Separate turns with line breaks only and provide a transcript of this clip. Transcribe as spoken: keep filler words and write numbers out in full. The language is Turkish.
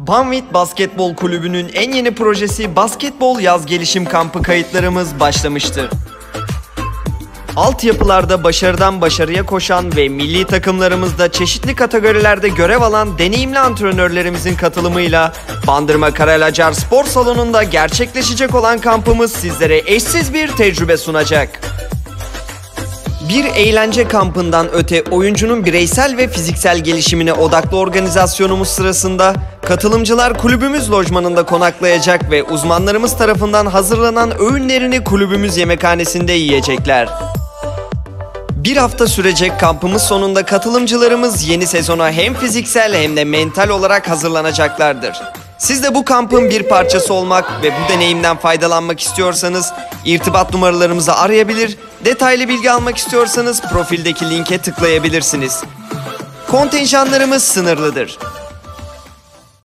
Banvit Basketbol Kulübü'nün en yeni projesi Basketbol Yaz Gelişim Kampı kayıtlarımız başlamıştır. Altyapılarda başarıdan başarıya koşan ve milli takımlarımızda çeşitli kategorilerde görev alan deneyimli antrenörlerimizin katılımıyla Bandırma Karalacar Spor Salonu'nda gerçekleşecek olan kampımız sizlere eşsiz bir tecrübe sunacak. Bir eğlence kampından öte oyuncunun bireysel ve fiziksel gelişimine odaklı organizasyonumuz sırasında katılımcılar kulübümüz lojmanında konaklayacak ve uzmanlarımız tarafından hazırlanan öğünlerini kulübümüz yemekhanesinde yiyecekler. Bir hafta sürecek kampımız sonunda katılımcılarımız yeni sezona hem fiziksel hem de mental olarak hazırlanacaklardır. Siz de bu kampın bir parçası olmak ve bu deneyimden faydalanmak istiyorsanız irtibat numaralarımızı arayabilir, detaylı bilgi almak istiyorsanız profildeki linke tıklayabilirsiniz. Kontenjanlarımız sınırlıdır.